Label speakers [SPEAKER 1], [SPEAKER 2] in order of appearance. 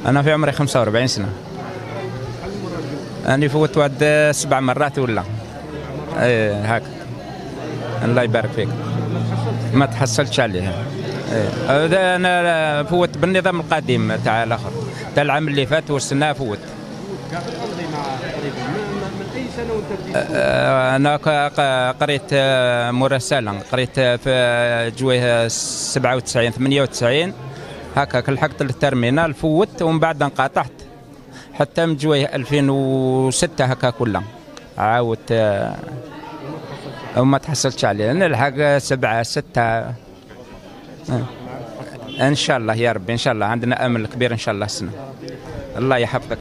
[SPEAKER 1] انا في عمري 45 سنه. انا فوت واحد 7 مرات ولا. ايه هاك. الله يبارك فيك. ما تحصلتش عليه. ايه انا فوت بالنظام القديم تاع الاخر، تاع العام اللي فات والسنه فوت. انا قريت مراسله، قريت في جويه 97 98 هكاك، لحقت للترمينال فوت ومن بعد انقطعت حتى من جويه 2006 هكاك ولا عاودت وما تحصلتش عليه. نلحق 7 6 ان شاء الله يا ربي، ان شاء الله عندنا امل كبير ان شاء الله السنه. الله يحفظك.